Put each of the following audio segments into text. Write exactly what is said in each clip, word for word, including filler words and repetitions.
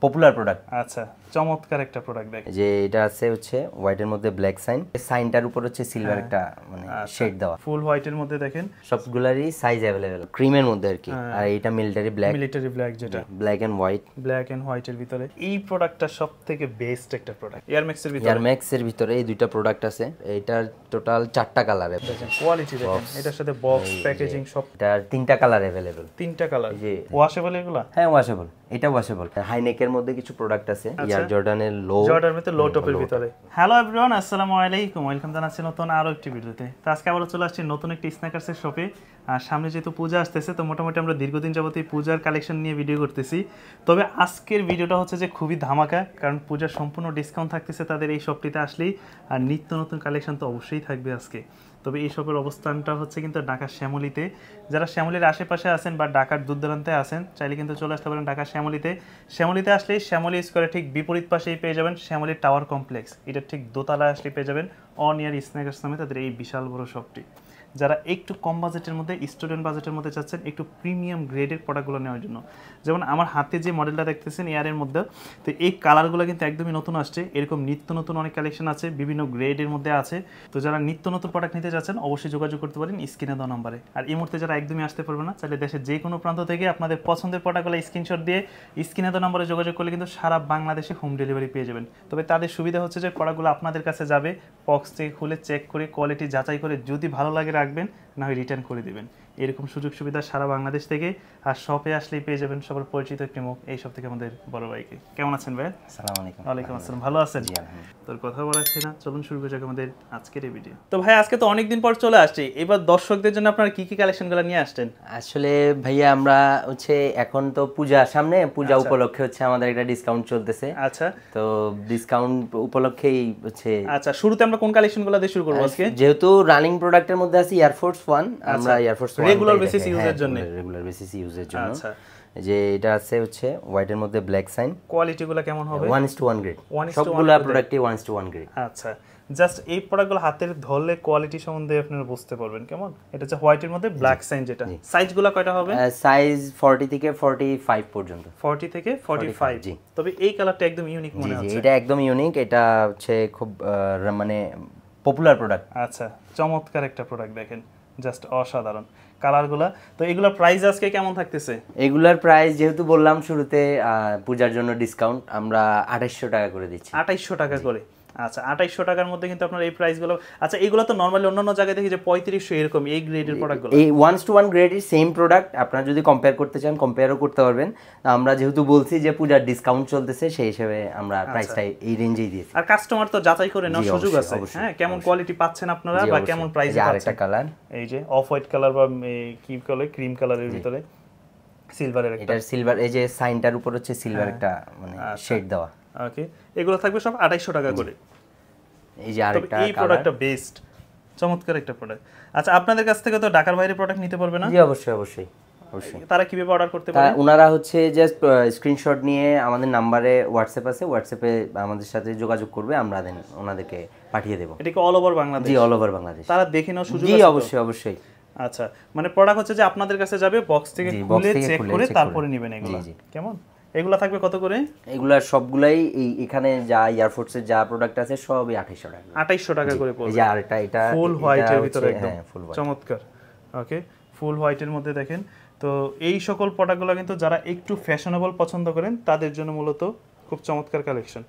Popular product. আচ্ছা, চমৎকার একটা প্রোডাক্ট দেখ, যে এটা আছে হচ্ছে হোয়াইটের মধ্যে ব্ল্যাক সাইন, সাইনটার উপর হচ্ছে সিলভার একটা মানে শেড দেওয়া, ফুল হোয়াইটের মধ্যে দেখেন সবগুলারই সাইজ अवेलेबल, ক্রিমের মধ্যে আর কি। আর এটা মিলিটারি ব্ল্যাক, মিলিটারি ব্ল্যাক, যেটা black and white, black and হোয়াইটের ভিতরে এই প্রোডাক্টটা সবথেকে বেস্ট একটা প্রোডাক্ট। এয়ার ম্যাক্স এর ভিতরে, এয়ার ম্যাক্স এর ভিতরে এই দুইটা প্রোডাক্ট আছে। এটার টোটাল চারটা কালার আছে, দেখেন কোয়ালিটি দেখেন, এটার সাথে বক্স প্যাকেজিং সব, এটার তিনটা কালার अवेलेबल, তিনটা কালার। যে ওয়াশেবল এগুলা? হ্যাঁ ওয়াশেবল, এটা ওয়াশেবল। হাইনেকের মধ্যে কিছু প্রোডাক্ট আছে, ইয়ার জর্ডানের লো, জর্ডানের মধ্যে লো টপের ভিতরে। হ্যালো এভরিওয়ান, আসসালামু আলাইকুম, ওয়েলকাম জানাচ্ছি নতুন আরো একটি ভিডিওতে। তো আজকে আবার চলে আসছি নতুন একটি স্ন্যাকার্সের শপে। আর সামনে যেহেতু পূজা আসতেছে, তো মোটামুটি আমরা দীর্ঘদিন যাবতই পূজার কালেকশন নিয়ে ভিডিও করতেছি। তবে আজকের ভিডিওটা হচ্ছে যে খুবই ধামাকা, কারণ পূজার সম্পূর্ণ ডিসকাউন্ট থাকতেছে তাদের এই শপটিতে আসলেই। আর নিত্য নতুন কালেকশন তো অবশ্যই থাকবে আজকে। তবে এই শপের অবস্থানটা হচ্ছে কিন্তু ঢাকার শ্যামলীতে। যারা শ্যামলীর আশেপাশে আছেন বা ঢাকার দূর দূরান্তে আছেন, চাইলে কিন্তু চলে আসতে পারেন ঢাকার শ্যামলীতে। শ্যামলীতে আসলেই শ্যামলী স্কোয়ারের ঠিক বিপরীত পাশেই পেয়ে যাবেন শ্যামলী টাওয়ার কমপ্লেক্স। এটা ঠিক দোতলা আসলে পেয়ে যাবেন অন ইয়ার স্ন্যাকার্স নামে তাদের এই বিশাল বড় শপটি। যারা একটু কম বাজেটের মধ্যে, স্টুডেন্ট বাজেটের মধ্যে চাচ্ছেন একটু প্রিমিয়াম গ্রেডের প্রোডাক্টগুলো নেওয়ার জন্য, যেমন আমার হাতে যে মডেলটা দেখতেছেন এয়ারের মধ্যে, তো এই কালারগুলো কিন্তু একদমই নতুন আসছে। এরকম নিত্য নতুন অনেক কালেকশন আছে, বিভিন্ন গ্রেডের মধ্যে আছে। তো যারা নিত্য নতুন প্রোডাক্ট নিতে চাচ্ছেন অবশ্যই যোগাযোগ করতে পারেন স্ক্রিনে দেওয়া নাম্বারে। আর এই মুহূর্তে যারা একদমই আসতে পারবে না, চাইলে দেশের যে কোনো প্রান্ত থেকে আপনাদের পছন্দের প্রোডাক্টগুলো স্ক্রিনশট দিয়ে স্ক্রিনে দেওয়া নাম্বারে যোগাযোগ করলে কিন্তু সারা বাংলাদেশে হোম ডেলিভারি পেয়ে যাবেন। তবে তাদের সুবিধা হচ্ছে যে প্রোডাক্টগুলো আপনাদের কাছে যাবে, বক্স থেকে খুলে চেক করে কোয়ালিটি যাচাই করে যদি ভালো লাগে রাখবেন, না হয় রিটার্ন করে দিবেন। এরকম সুযোগ সুবিধা সারা বাংলাদেশ থেকে। আর শপে আসলেই পেয়ে যাবেন সবার পরিচিত একটি মুখ এই সব থেকে আমাদের বড় ভাইকে। কেমন আছেন ভাই? আসসালামু আলাইকুম। ওয়ালাইকুম আসসালাম, ভালো আছেন? জি আলহামদুলিল্লাহ। তোর কথা বলাচ্ছি না, চলুন শুরু করা যাক আমাদের আজকের এই ভিডিও। তো ভাই আজকে তো অনেকদিন পর চলে আসছি, এবার দর্শকদের জন্য আপনারা কি কি কালেকশনগুলো নিয়ে আসছেন? আসলে ভাইয়া আমরা হচ্ছে এখন তো পূজা সামনে, পূজা উপলক্ষে হচ্ছে আমাদের একটা ডিসকাউন্ট চলতেছে। আচ্ছা, তো ডিসকাউন্ট উপলক্ষেই হচ্ছে। আচ্ছা, শুরুতে আমরা কোন কালেকশনগুলো দিয়ে শুরু করব আজকে? যেহেতু রানিং প্রোডাক্টের মধ্যে আছে এয়ারফোর্স ওয়ান, আমরা এয়ারফোর্স ওয়ান রেগুলার বেসিস ইউজের জন্য, রেগুলার বেসিস ইউজের জন্য। আচ্ছা, যে এটা আছে হচ্ছে হোয়াইটের মধ্যে ব্ল্যাক সাইন। কোয়ালিটিগুলো কেমন হবে? One is to one grade, সবগুলা প্রোডাক্টই one is to one grade. আচ্ছা, জাস্ট এই প্রোডাক্টগুলো হাতের ধরলে কোয়ালিটি সম্বন্ধে আপনারা বুঝতে পারবেন কেমন। এটা হচ্ছে হোয়াইটের মধ্যে ব্ল্যাক সাইন, যেটা সাইজগুলো কয়টা হবে? সাইজ ফর্টি থেকে ফর্টি ফাইভ পর্যন্ত, ফর্টি থেকে ফর্টি ফাইভ। জি, তবে এই কালারটা একদম ইউনিক মনে হচ্ছে। এটা একদম ইউনিক, এটা হচ্ছে খুব মানে পপুলার প্রোডাক্ট। আচ্ছা, চমৎকার একটা প্রোডাক্ট দেখেন, জাস্ট অসাধারণ কালারগুলা। তো এগুলোর প্রাইস আজকে কেমন থাকতেছে? এগুলার প্রাইস যেহেতু বললাম শুরুতে পূজার জন্য ডিসকাউন্ট, আমরা আঠাইশশো টাকা করে দিচ্ছি। আঠাইশশো টাকা করে? আচ্ছা, আঠাইশশো টাকার মধ্যে কিন্তু আপনার এই প্রাইসগুলো। আচ্ছা, এগুলো তো নরমালি অন্যান্য জায়গায় দেখি যে পঁয়ত্রিশশো, এরকম এই গ্রেডের প্রোডাক্টগুলো। এই ওয়ান টু ওয়ান গ্রেডের সেম প্রোডাক্ট, আপনারা যদি কম্পেয়ার করতে চান কম্পেয়ারও করতে পারবেন। আমরা যেহেতু বলছি যে পূজার ডিসকাউন্ট চলতেছে, সেই হিসেবে আমরা প্রাইসটা এই রেঞ্জেই দিয়েছি। আর কাস্টমার তো যাচাই করে নেওয়ার সুযোগ আছে, হ্যাঁ, কেমন কোয়ালিটি পাচ্ছেন আপনারা বা কেমন প্রাইসে পাচ্ছেন। আরেকটা কালার, এই যে অফ হোয়াইট কালার বা কি কালার, ক্রিম কালারের ভিতরে সিলভারের একটা, এটা সিলভার, এই যে সাইনটার উপর হচ্ছে সিলভার একটা মানে শেড দেওয়া। ওকে, এগুলো থাকবে সব আঠাইশশো টাকা করে। এই যে আরেকটা এই প্রোডাক্টটা বেস্ট, চমৎকার একটা প্রোডাক্ট। আচ্ছা, আপনাদের কাছ থেকে তো ঢাকার বাইরে প্রোডাক্ট নিতে পারবে না? জি অবশ্যই অবশ্যই অবশ্যই। তারা কিভাবে অর্ডার করতে পারে? ওনারা হচ্ছে জাস্ট স্ক্রিনশট নিয়ে আমাদের নাম্বারে হোয়াটসঅ্যাপ আছে, হোয়াটসঅ্যাপে আমাদের সাথে যোগাযোগ করবে, আমরা দেন ওনাদেরকে পাঠিয়ে দেব। এটা কি অল ওভার বাংলাদেশ? জি অল ওভার বাংলাদেশ। তারা দেখে নেওয়ার সুযোগ আছে? জি অবশ্যই অবশ্যই। আচ্ছা, মানে প্রোডাক্ট হচ্ছে যে আপনাদের কাছে যাবে, বক্স থেকে খুলে চেক করে তারপরে নেবেন এগুলো। কেমন এগুলা থাকবে কত করে? এগুলা সবগুলাই এই এখানে যা এয়ারফোর্সের যা প্রোডাক্ট আছে সবই আঠাইশশো টাকা, আঠাইশশো টাকা করে পড়বে। এই যে আরেকটা, এটা ফুল হোয়াইটের ভিতরে একদম ফুল হোয়াইট, চমৎকার। ওকে, ফুল হোয়াইটের মধ্যে দেখেন। তো এই সকল প্রোডাক্টগুলো কিন্তু যারা একটু ফ্যাশনেবল পছন্দ করেন তাদের জন্য মূলত খুব চমৎকার কালেকশন।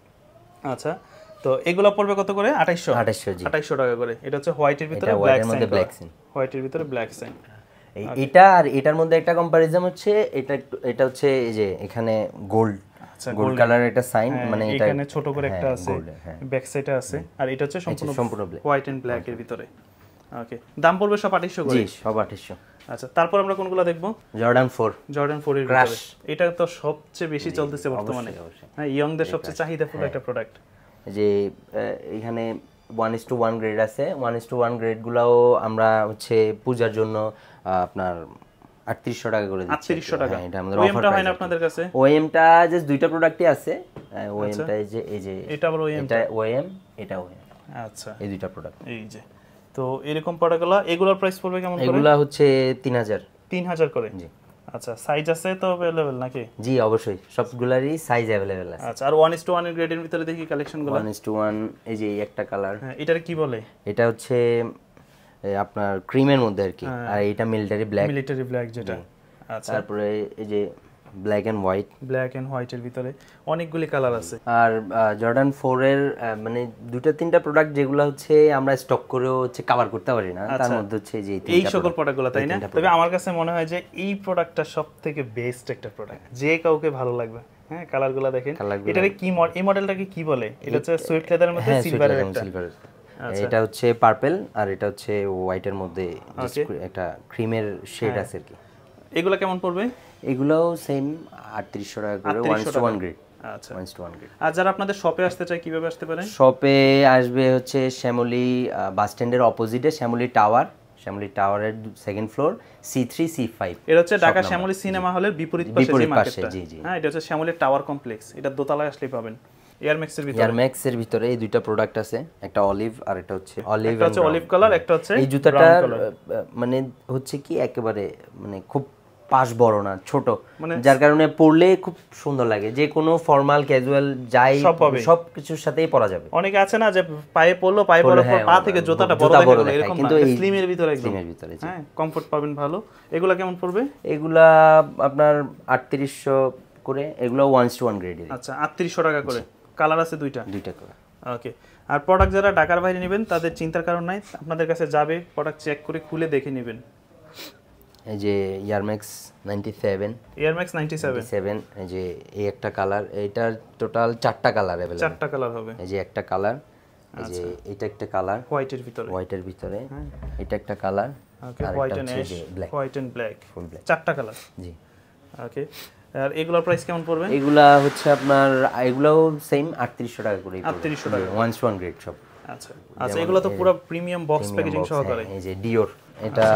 আচ্ছা, তো এগুলো পড়বে কত করে? আঠাইশশো আঠাইশশো জি আঠাইশশো টাকা করে। এটা হচ্ছে হোয়াইটের ভিতরে ব্ল্যাক সাইন, হোয়াইটের ভিতরে ব্ল্যাক সাইন। এটা আর এটার মধ্যে একটা কম্পারিজন হচ্ছে, এটা এটা হচ্ছে এই যে এখানে গোল্ড, আচ্ছা গোল্ড কালারের একটা সাইন, মানে এটা এখানে ছোট করে একটা আছে, ব্যাক সাইডে আছে। আর এটা হচ্ছে সম্পূর্ণ সম্পূর্ণ হোয়াইট এন্ড ব্ল্যাক এর ভিতরে। ওকে, দাম পড়বে সব আঠাইশশো করে? জি সব আঠাইশশো। আচ্ছা, তারপর আমরা কোনগুলো দেখব? জর্ডান ফোর, জর্ডান ফোর এর ভিতরে এটা তো সবচেয়ে বেশি চলতেছে বর্তমানে, হ্যাঁ, ইয়ংদের সবচেয়ে চাহিদাফুল একটা প্রোডাক্ট। যে এখানে one is to one grade আছে, ওয়ান ইস টু ওয়ান গ্রেডগুলোও আমরা হচ্ছে পূজার জন্য আপনার আটত্রিশশো টাকা করে দিচ্ছি। আটত্রিশশো টাকা। এটা আমাদের অফার প্রাইস। হয় না আপনাদের কাছে? ওএমটা জাস্ট দুইটা প্রোডাক্টই আছে। ওএমটা এই যে এই যে এটা আবার ওএম, এটা ওএম, এটা ওএম। আচ্ছা, এই দুইটা প্রোডাক্ট। এই যে তো এরকম প্রোডাক্টগুলো, এগুলোর প্রাইস পড়বে কেমন করে? এগুলা হচ্ছে তিন হাজার তিন হাজার করে। জি। আচ্ছা সাইজ আছে তো अवेलेबल নাকি? জি অবশ্যই সবগুলারই সাইজ अवेलेबल আছে। আচ্ছা আর ওয়ান ইস টু ওয়ান এর গ্রেডের ভিতরে দেখি কালেকশনগুলো। ওয়ান ইস টু ওয়ান এই যে এই একটা কালার। হ্যাঁ এটার কি বলে? এটা হচ্ছে আপনার ক্রিমের মধ্যে আর কি, আর এটা মিলিটারি ব্ল্যাক। মিলিটারি ব্ল্যাক যেটা। আচ্ছা তারপরে এই যে black and white. Black and হোয়াইটের ভিতরে অনেকগুলি কালার আছে। আর জর্ডান ফোর এর মানে দুটো তিনটা প্রোডাক্ট যেগুলো হচ্ছে আমরা স্টক করেও হচ্ছে কভার করতে পারি না, তার মধ্যে হচ্ছে যে এই সকল প্রোডাক্টগুলো, তাই না? তবে আমার কাছে মনে হয় যে এই প্রোডাক্টটা সবথেকে বেস্ট একটা প্রোডাক্ট, যে কাউকে ভালো লাগবে। হ্যাঁ কালারগুলো দেখেন, এটারে কি মডেল, এই মডেলটাকে কি বলে? এটা হচ্ছে সুইট লেদারের মধ্যে সিলভারের একটা। এটা হচ্ছে পার্পল আর এটা হচ্ছে হোয়াইটের মধ্যে একটা ক্রিমের শেড আছে আর কি। এগুলো কেমন পড়বে? এগুলোও সেম আটত্রিশশো টাকা করে ওয়ান টু ওয়ান গ্রেড। আচ্ছা ওয়ান টু ওয়ান গ্রেড। আর যারা আপনাদের শপে আসতে চায় কিভাবে আসতে পারে? শপে আসবে হচ্ছে শ্যামলী বাস স্ট্যান্ডের অপোজিটে শ্যামলী টাওয়ার, শ্যামলী টাওয়ারের second floor C three C five. এটা হচ্ছে ঢাকা শ্যামলী সিনেমা হলের বিপরীত পাশে যে মার্কেটটা। জি জি হ্যাঁ, এটা হচ্ছে শ্যামলী টাওয়ার কমপ্লেক্স, এটা দোতলায় আসলেই পাবেন। এয়ারম্যাক্স এর ভিতরে এয়ারম্যাক্স এর ভিতরে এই দুইটা প্রোডাক্ট আছে, একটা অলিভ আর এটা হচ্ছে অলিভ। একটা হচ্ছে অলিভ কালার, একটা হচ্ছে এই জুতাটা মানে হচ্ছে কি একেবারে মানে খুব পাশ বড় না, ছোট, যার কারণে পরলে খুব সুন্দর লাগে, যে কোনো ফর্মাল ক্যাজুয়াল যাই সব কিছুর সাথেই পরা যাবে। অনেকে আছে না যে পায়ে পরলো, পায়ে পরার পর পা থেকে জুতাটা বড় দেখা গেল, এরকম না, স্লিমের ভিতরে একদম স্লিমের ভিতরে হ্যাঁ কমফর্ট পাবেন ভালো। এগুলা কেমন পড়বে? এগুলা আপনার আটত্রিশশো করে, এগুলা ওয়ান টু ওয়ান গ্রেড। আচ্ছা আটত্রিশশো টাকা করে। কালার আছে দুইটা? দুইটা কালার। ওকে। আর প্রোডাক্ট যারা ঢাকার বাইরে নেবেন তাদের চিন্তার কারণ নাই, আপনাদের কাছে যাবে, প্রোডাক্ট চেক করে খুলে দেখে নেবেন। এই যে Air Max ninety seven, Air Max ninety seven, এই যে এই একটা কালার, এইটার টোটাল চারটা কালার अवेलेबल। চারটা কালার হবে। এই যে একটা কালার, এই যে এটা একটা কালার হোয়াইটের ভিতরে, হোয়াইটের ভিতরে এটা একটা colour, okay white and ash, white and black, full black, চারটা কালার। জি ওকে। আর এগুলোর প্রাইস কেমন পড়বে? এগুলা হচ্ছে আপনার এগুলাও সেম আটত্রিশশো টাকা করে। আটত্রিশশো টাকা ওয়ান টু ওয়ান গ্রেড সব। আচ্ছা আচ্ছা এগুলো তো পুরো প্রিমিয়াম বক্স প্যাকেজিং সহকারে। এই যে ডিওর, এটা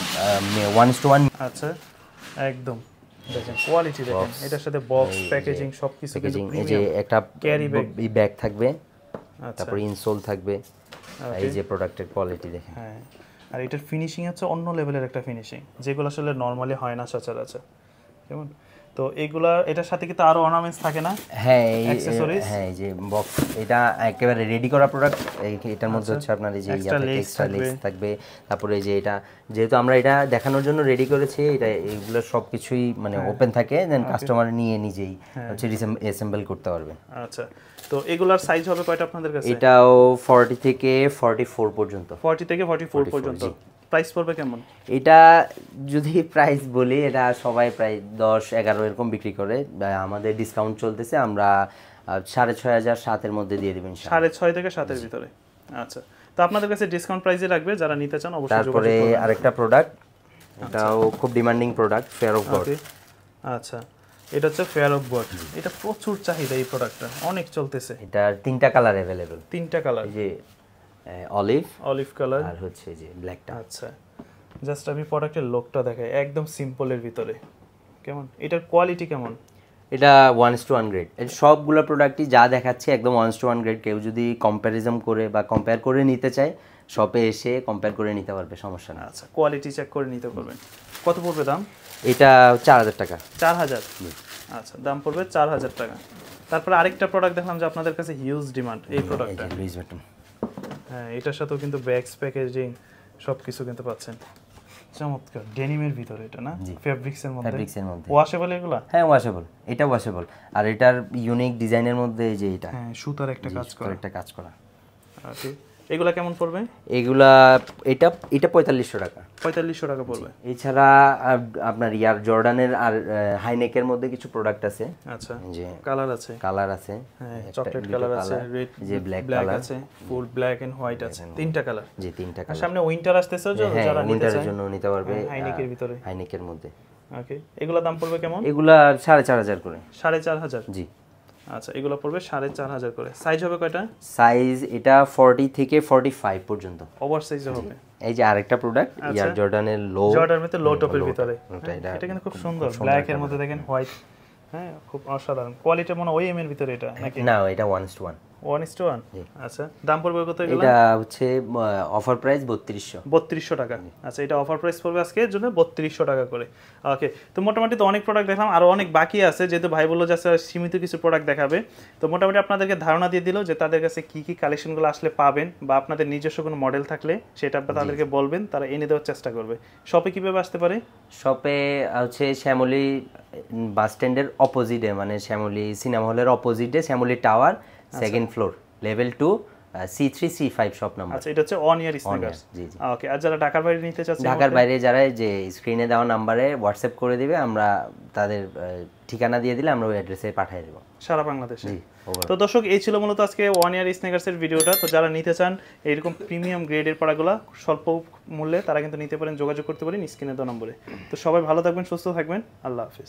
ওয়ান টু ওয়ান। আচ্ছা একদম দেখেন কোয়ালিটি দেখেন, এটার সাথে বক্স প্যাকেজিং সবকিছু কিন্তু প্রিমিয়াম। এই যে একটা ক্যারি ব্যাগ, এই ব্যাগ থাকবে, তারপর ইনসোল থাকবে। এই যে প্রোডাক্টের কোয়ালিটি দেখেন। হ্যাঁ আর এটার ফিনিশিং হচ্ছে অন্য লেভেলের একটা ফিনিশিং, যেগুলো আসলে নরমালি হয় না সচরাচর। কেমন তো এগুলা, এটার সাথে কি তো আরো অর্নামেন্টস থাকে না? হ্যাঁ অ্যাকসেসরিজ। হ্যাঁ এই যে বক্স, এটা একেবারে রেডি করা প্রোডাক্ট। এটার মধ্যে হচ্ছে আপনার এই যে এক্সট্রা লেস থাকবে, তারপরে এই যে এটা যেহেতু আমরা এটা দেখানোর জন্য রেডি করেছি, এটা এগুলো সবকিছুই মানে ওপেন থাকে, দেন কাস্টমার নিয়ে নিজেই হচ্ছে অ্যাসেম্বল করতে পারবে। আচ্ছা তো এগুলার সাইজ হবে কয়টা আপনাদের কাছে? এটাও ফর্টি থেকে ফর্টি ফোর পর্যন্ত। ফর্টি থেকে ফর্টি ফোর পর্যন্ত। প্রাইস পড়বে কেমন? এটা যদি প্রাইস বলি, এটা সবাই প্রায় দশ এগারো এরকম বিক্রি করে, আমাদের ডিসকাউন্ট চলতেছে, আমরা সাড়ে ছয় হাজার সাতের মধ্যে দিয়ে দেবেন। সাড়ে ছয় থেকে সাতের ভিতরে। আচ্ছা তো আপনাদের কাছে ডিসকাউন্ট প্রাইসে রাখবে, যারা নিতে চান অবশ্যই। তারপরে আরেকটা প্রোডাক্ট, এটাও খুব demanding product, Fear of God. আচ্ছা এটা হচ্ছে ফেয়ার অফ গড, এটা প্রচুর চাহিদা, এই প্রোডাক্টটা অনেক চলতেছে। এটার তিনটা কালার अवेलेबल। তিনটা কালার, এই যে অলিভ, অলিভ কালার আর হচ্ছে যে ব্ল্যাকটা। আচ্ছা জাস্ট আমি প্রোডাক্টের লুকটা দেখাই, একদম সিম্পলের ভিতরে। কেমন এটার কোয়ালিটি কেমন? এটা ওয়ান টু ওয়ান গ্রেড। এই সবগুলো প্রোডাক্টই যা দেখাচ্ছে একদম ওয়ান টু ওয়ান গ্রেড। কেউ যদি কম্প্যারিজম করে বা কম্পেয়ার করে নিতে চায়, শপে এসে কম্পেয়ার করে নিতে পারবে, সমস্যা না। আচ্ছা কোয়ালিটি চেক করে নিতে পারবেন। কত পড়বে দাম? এটা চার হাজার টাকা। চার হাজার? আচ্ছা দাম পড়বে চার হাজার টাকা। তারপরে আরেকটা প্রোডাক্ট দেখলাম যে আপনাদের কাছে হিউজ ডিমান্ড, এই প্রোডাক্টটা। হ্যাঁ এটার সাথেও কিন্তু ব্যাগস প্যাকেজিং সব কিছু কিন্তু পাচ্ছেন। চমৎকার ডেনিমের ভিতরে এটা না, ফেব্রিক্স এর মধ্যে। ফেব্রিক্স এর মধ্যে ওয়াশেবল এগুলা? হ্যাঁ ওয়াশেবল, এটা ওয়াশেবল। আর এটার ইউনিক ডিজাইনের মধ্যে এই যে এটা হ্যাঁ সুতার একটা কাজ করা, একটা কাজ করা। ওকে এগুলা কেমন পড়বে? এগুলা এটা এটা পঁয়তাল্লিশশো টাকা। পঁয়তাল্লিশশো টাকা পড়বে। এছাড়া আপনার ইয়ার জর্ডানের আর হাইনেকের মধ্যে কিছু প্রোডাক্ট আছে। আচ্ছা যে কালার আছে, কালার আছে, হ্যাঁ চকলেট কালার আছে, রেড যে ব্ল্যাক কালার আছে, ফুল ব্ল্যাক এন্ড হোয়াইট আছে, তিনটা কালার। জি তিনটা কালার। সামনে উইন্টার আসতেছে, যারা উইন্টারের জন্য নিতে পারবে হাইনেকের ভিতরে, হাইনেকের মধ্যে। ওকে এগুলা দাম পড়বে কেমন? এগুলা সাড়ে চার হাজার করে। সাড়ে চার হাজার? জি আচ্ছা এগুলো পড়বে সাড়ে চার হাজার করে। সাইজ হবে কয়টা? সাইজ এটা ফর্টি থেকে ফর্টি ফাইভ পর্যন্ত ওভার সাইজ হবে। এই যে আরেকটা প্রোডাক্ট ইয়ার জর্ডানের লো, জর্ডানের মধ্যে লো টপের ভিতরে, এটা কিন্তু খুব সুন্দর, ব্ল্যাক এর মধ্যে দেখেন হোয়াইট, হ্যাঁ খুব অসাধারণ কোয়ালিটি। মনে ওই এম এর ভিতরে এটা নাকি? না এটা one two one. One is to one. আচ্ছা, দাম পড়বে কত এগুলো? এটা হচ্ছে অফার প্রাইস বত্রিশশো বত্রিশশো টাকা। আচ্ছা, এটা অফার প্রাইস পড়বে আজকের জন্য বত্রিশশো টাকা করে। ওকে, তো মোটামুটি তো অনেক প্রোডাক্ট দেখলাম, আরও অনেক বাকি আছে, যেহেতু ভাই বললো যে সীমিত কিছু প্রোডাক্ট দেখাবে। তো মোটামুটি আপনাদেরকে ধারণা দিয়ে দিল যে তাদের কাছে কী কী কালেকশনগুলো আসলে পাবেন, বা আপনাদের নিজস্ব কোনো মডেল থাকলে সেটা আপনারা তাদেরকে বলবেন, তারা এনে দেওয়ার চেষ্টা করবে। শপে কীভাবে আসতে পারে? শপে হচ্ছে শ্যামলী বাস স্ট্যান্ডের অপোজিটে, মানে শ্যামলী সিনেমা হলের অপোজিটে Shyamoli tower, second floor, level two, C three C five shop number. আচ্ছা, এটা হচ্ছে অন ইয়ার স্নিকার্স। জি জি। ওকে, আর যারা ঢাকার বাইরে নিতে চাচ্ছে, ঢাকার বাইরে যারা যে স্ক্রিনে দেওয়া নাম্বারে হোয়াটসঅ্যাপ করে দিবে, আমরা তাদের ঠিকানা দিয়ে দিলে আমরা ওই অ্যাড্রেসে পাঠিয়ে দেবো সারা বাংলাদেশে। জি। তো দর্শক, এই ছিল মূলত আজকে ওয়ান ইয়ার স্নিকার্সের ভিডিওটা। তো যারা নিতে চান এরকম প্রিমিয়াম গ্রেডের পড়াগুলো স্বল্প মূল্যে, তারা কিন্তু নিতে পারেন, যোগাযোগ করতে পারেন স্ক্রিনে দেওয়া নম্বরে। তো সবাই ভালো থাকবেন, সুস্থ থাকবেন, আল্লাহ হাফিজ।